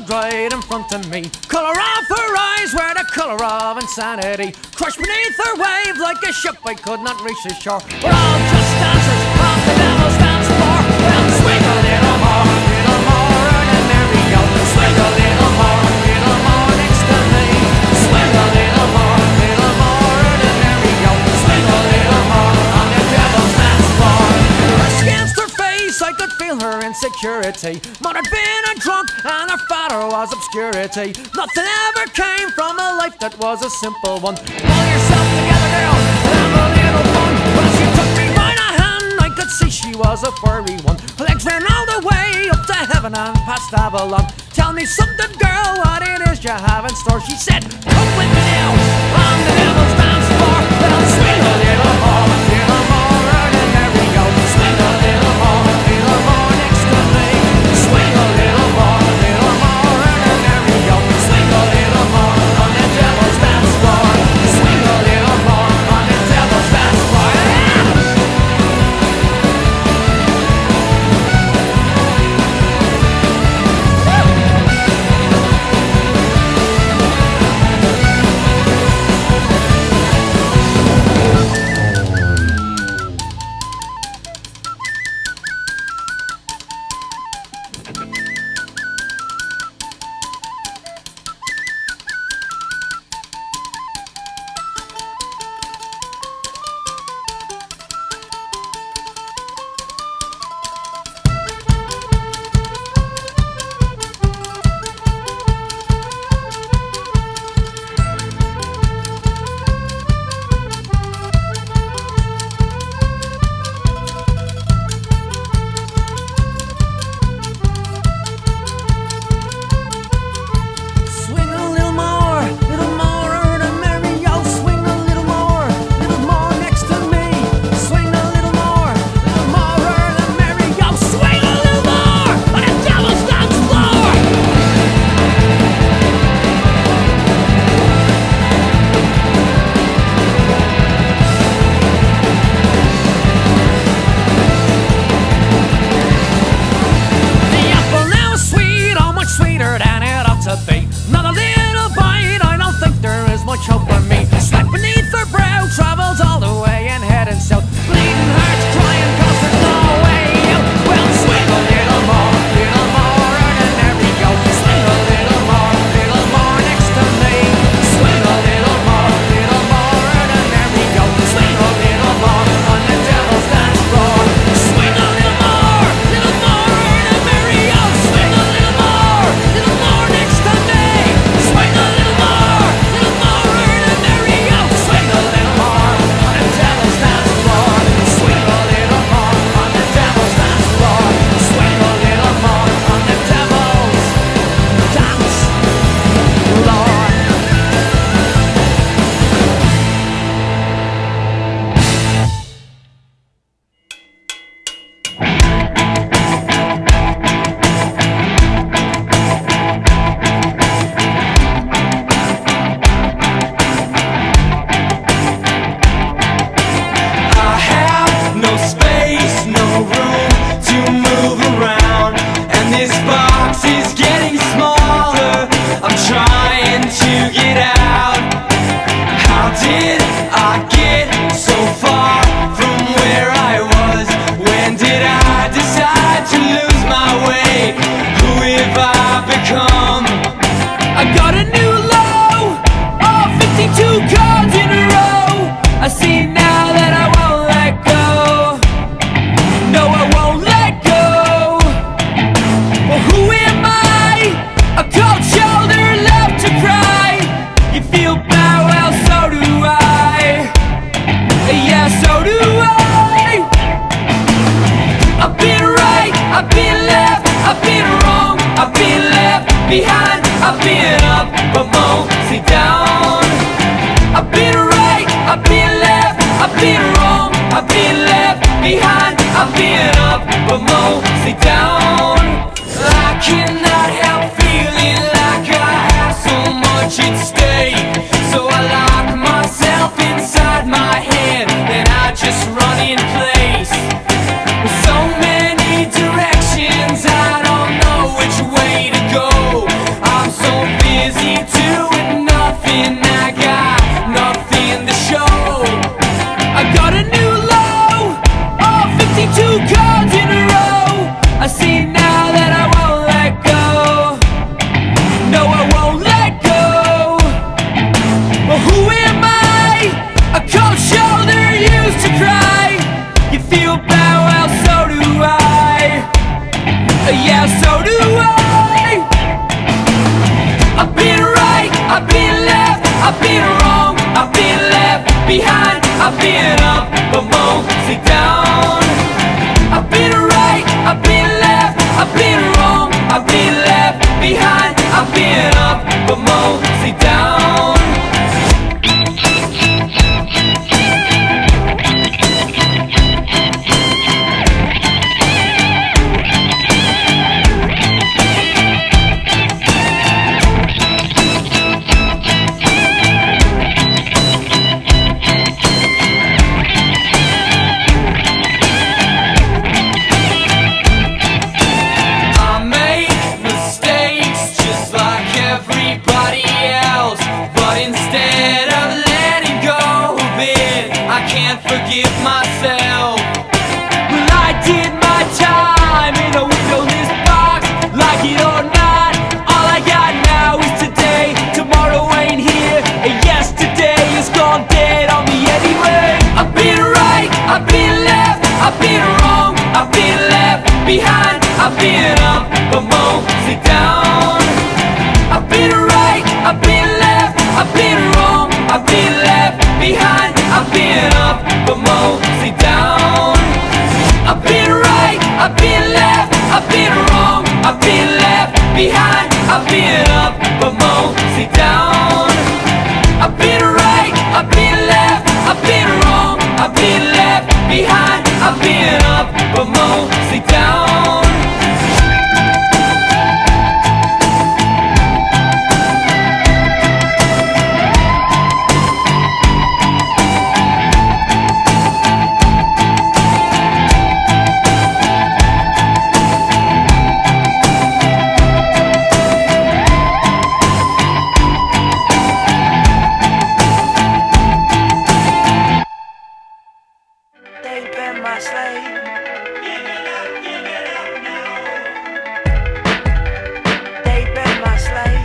stood right in front of me. Colour of her eyes were the colour of insanity. Crushed beneath her wave like a ship I could not reach the shore. We're all just dancers on the devil's dance floor. Well, swing a little more and then there we go. Swing a little more next to me. Swing a little more and then there we go. Swing a little more on the devil's dance floor. Pressed against her face, I could feel her insecurity. Mother had been a drunk and her father was obscurity. Nothing ever came from a life that was a simple one. Pull yourself together, girl, and have a little fun. Well, she took me by the hand, I could see she was a furry one. Her legs ran all the way up to heaven and past Avalon. Tell me something, girl, what it is you have in store. She said, come with me now on the devil's dance floor. Well, swing a little more and then there we go. Swing a little more next to me. Swing a little more and then there we go. Swing a little more on the devil's dance floor. Swing a little more on the devil's dance floor. behind, I've been up, but mostly down. I've been right, I've been left, I've been wrong, I've been left behind, I've been up, but mostly down. I cannot help feeling like I have so much at stake, so I lock myself inside my head and I just run in place. With so many directions, I don't know which way to go. I've been wrong, I've been left behind. I've been up, but mostly down. I've been right, I've been left, I've been wrong, I've been left behind. I've been up, but mostly down. Forgive myself. Well, I did my time in a windowless box. Like it or not, all I got now is today. Tomorrow ain't here, and yesterday is gone dead on me anyway. I've been right, I've been left, I've been wrong, I've been left behind. I've been up, but mostly down. I've been right, I've been left, I've been wrong, I've been left behind. I've been up, but mostly down. I've been right, I've been left, I've been wrong, I've been left behind. I've been up, but mostly down. I've been right, I've been left, I've been wrong, I've been left behind. I've been up, but mostly down. They've been my slave. They've been my slave.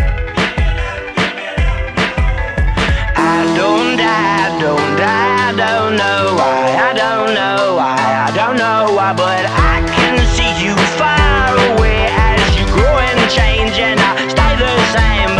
I don't know why, I don't know why, I don't know why, but I can see you far away as you grow and change, and I stay the same.